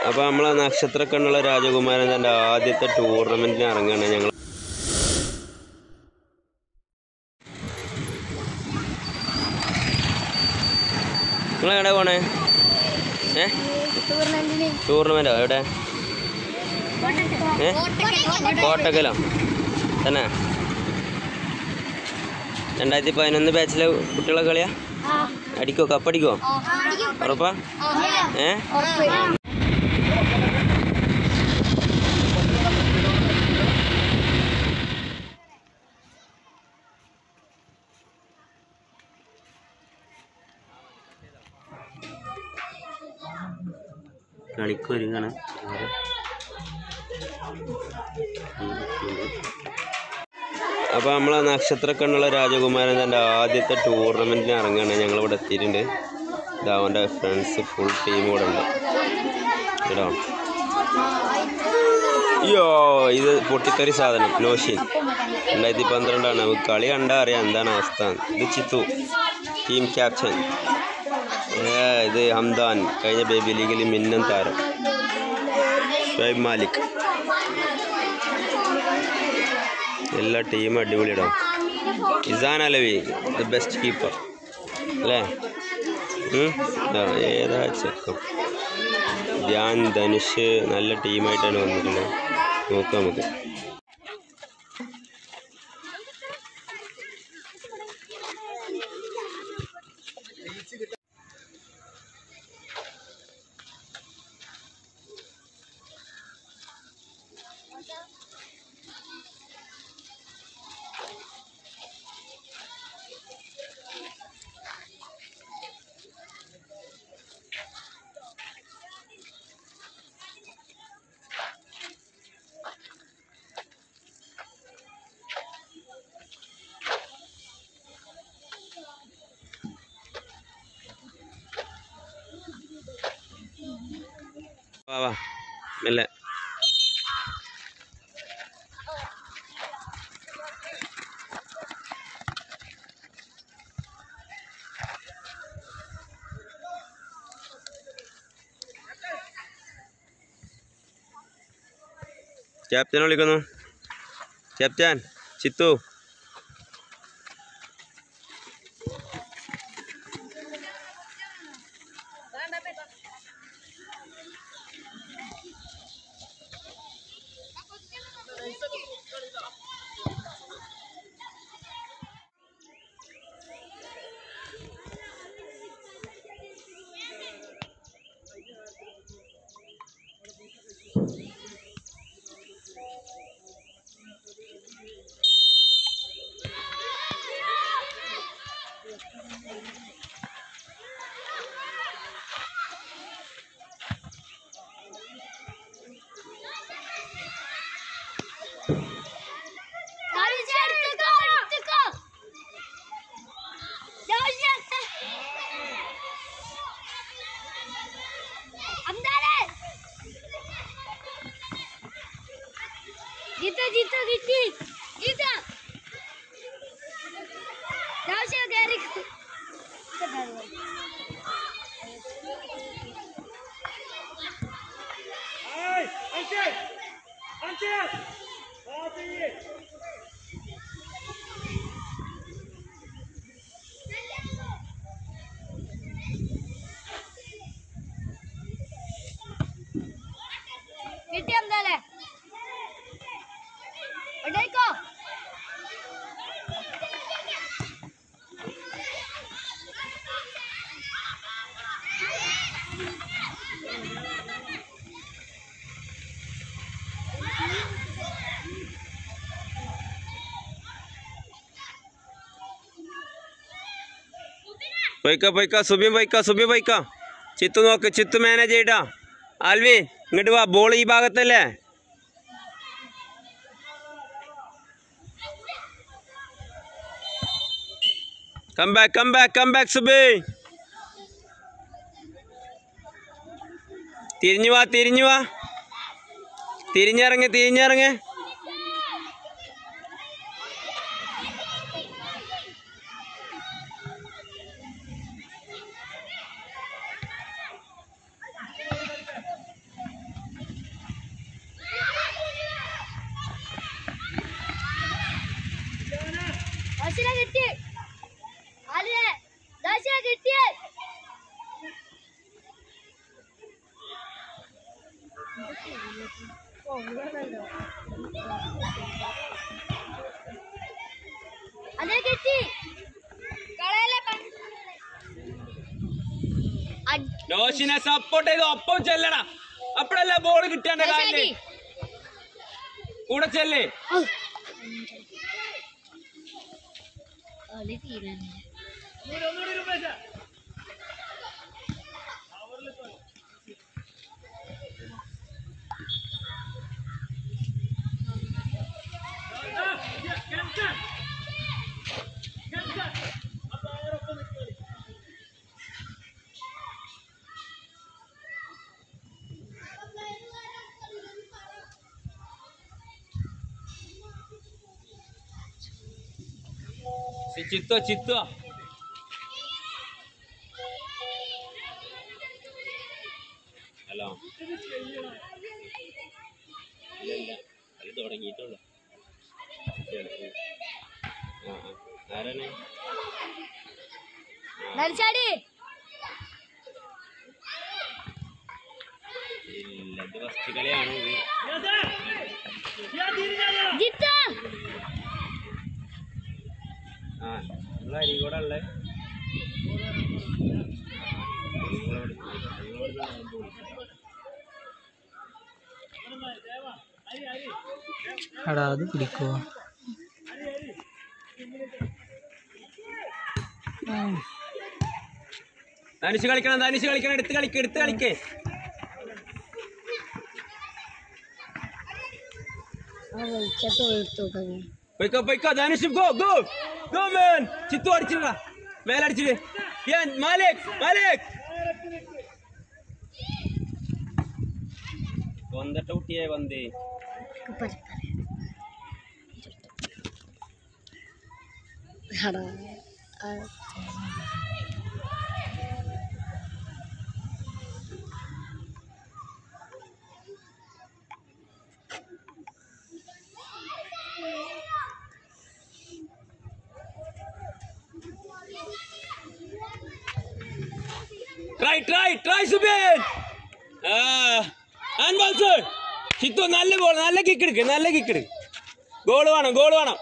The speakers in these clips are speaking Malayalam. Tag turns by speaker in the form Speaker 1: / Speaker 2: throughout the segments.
Speaker 1: അപ്പോൾ നമ്മളെ നക്ഷത്രക്കണ്ണുള്ള രാജകുമാരൻ തൻ്റെ ആദ്യത്തെ ടൂർണമെൻറ്റിന് ഇറങ്ങുകയാണ് ഞങ്ങൾ. നിങ്ങളെവിടെ പോണേ? ടൂർണമെൻറ്റോ? എവിടെ? കോട്ടക്കലോ തന്നെ? 2011 ബാച്ചിലെ കുട്ടികളെ കളിയാ? അടിക്കോ? കപ്പടിക്കോ? ഉറപ്പാ? കളിക്കൊരുങ്ങാണ്. അപ്പോൾ നമ്മളെ നക്ഷത്രക്കണ്ണുള്ള രാജകുമാരൻ തൻ്റെ ആദ്യത്തെ ടൂർണമെൻറ്റിന് ഇറങ്ങുകയാണ്. ഞങ്ങളിവിടെ എത്തിയിട്ടുണ്ട്. ഇതാ അവൻ്റെ ഫ്രണ്ട്സ് ഫുൾ ടീം കൂടെ ഉണ്ട്. കേട്ടോ, അയ്യോ ഇത് പൊട്ടിത്തെറി സാധനം നോഷിൻ 2012 കളി കണ്ടാൽ അറിയാം എന്താണ് അവസ്ഥ. ഇത് ചിത്തു ടീം ക്യാപ്റ്റൻ. ഇത് ഹംദാൻ കഴിഞ്ഞ ബേബി ലീഗിൽ മിന്നൻ താരം. ഷുഐബ് മാലിക്. എല്ലാ ടീമും അടിപൊളിയിടാം. Izan Alavi the best keeper അല്ലേ? ഏതാ ചെക്കം. ധ്യാൻ ധനുഷ് നല്ല ടീമായിട്ടാണ് വന്നിട്ടുള്ളത്. നോക്കാം നമുക്ക്. വാ വാ മെല്ലെ. ക്യാപ്റ്റനെ വിളിക്കുന്നു. ക്യാപ്റ്റൻ ചിത്തു. പോയിക്ക സുബി പോയിക്ക. ചിത്തു നോക്ക്, ചിത്തു മാനേജ് ചെയ്യട്ടാ. ആൽവി ഇങ്ങോട്ട് വാ, ബോൾ ഈ ഭാഗത്തല്ലേ? Come back Subi. തിരിഞ്ഞു വാ, തിരിഞ്ഞിറങ്ങ്. നോഷിനെ സപ്പോർട്ട് ചെയ്ത് ഒപ്പം ചെല്ലടാ. അപ്പഴല്ലേ ബോൾ കിട്ടിയ കാലില് കൂടെ ചെല്ലേ. ചിത്തോ ചിത്തോ ഹലോ ഇല്ല അത് തുടങ്ങിയിട്ടുള്ളു. ആരാണ് ഇല്ല ഇത് ഫസ്റ്റ് കളിയാണ്. നിങ്ങൾ അരികൂടെ ഉള്ളേ
Speaker 2: അടാ അത് പിടിക്കോ?
Speaker 1: ധനുഷ് കളിക്കണം, ധനുഷ് കളിക്കണം. എടുത്ത് കളിക്ക്, എടുത്ത് കളിക്ക്. പോയിക്കോ പോയിക്കോ Dhanush. Go go go man. Chitu അടിച്ചിട്ടാ മേലടിച്ചിട്ട്. മാലിക് മാലിക് വന്നിട്ട് കുട്ടിയെ വന്നേ. Try, try, try, Subin. And also, Chitu, നല്ല ബോൾ, നല്ല കിക്ക് എടുക്ക്, നല്ല കിക്ക് എടുക്ക്. ഗോൾ വേണം, ഗോൾ വേണം.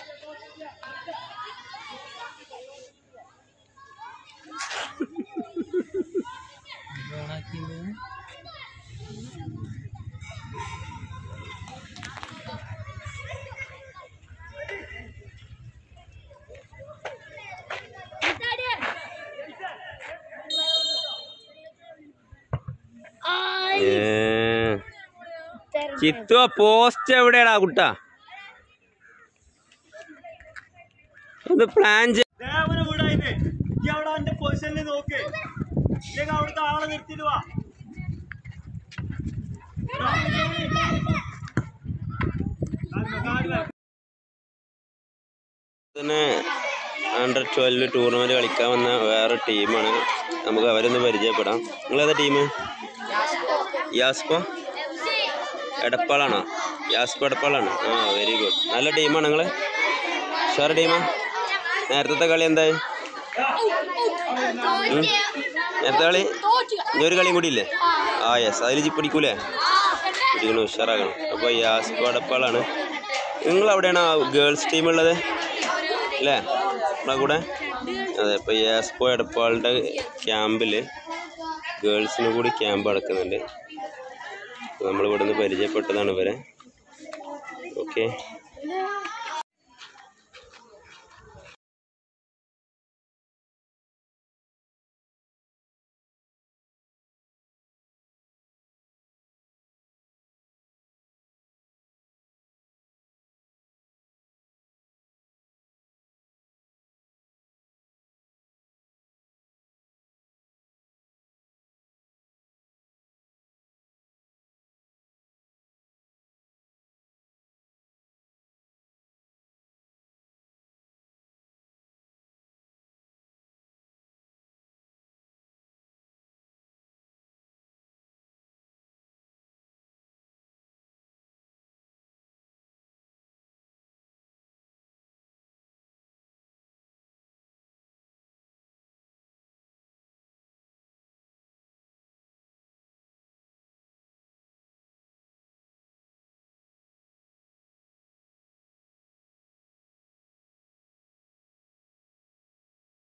Speaker 1: ചിത്തു പോസ്റ്റ് എവിടെയാടാ കുട്ടാ? ഒന്ന് പ്ലാൻ നോക്ക്. അവിടുത്തെ ആളെ നിർത്തിട്ട് വാ. അണ്ടർ-12 ടൂർണമെന്റ് കളിക്കാൻ വന്ന വേറെ ടീമാണ്. നമുക്ക് അവരൊന്ന് പരിചയപ്പെടാം. നിങ്ങളേതാ ടീം? യാസ്പോ എടപ്പാളാണോ? യാസ്പോ എടപ്പാളാണ്. Very good. നല്ല ടീമാണ് നിങ്ങൾ. ഷുവർ ടീമാ. നേരത്തെ കളി എന്തായി? നേരത്തെ കളി ഒരു കളിയും കൂടി ഇല്ലേ? യെസ്. അതിൽ പിടിക്കൂലേ? പിടിക്കണം, ഉഷാറാക്കണം. അപ്പോൾ യാസ്പോ എടപ്പാളാണ്. നിങ്ങളവിടെയാണ് ഗേൾസ് ടീം ഉള്ളത് അല്ലേ നമ്മളെ കൂടെ? അതെ. ഇപ്പോൾ യാസ്പോ എടപ്പാളിൻ്റെ ക്യാമ്പിൽ ഗേൾസിന് കൂടി ക്യാമ്പ് നടക്കുന്നുണ്ട്. നമ്മളിവിടെ നിന്ന് പരിചയപ്പെട്ടതാണ് ഇവരെ. ഓക്കെ.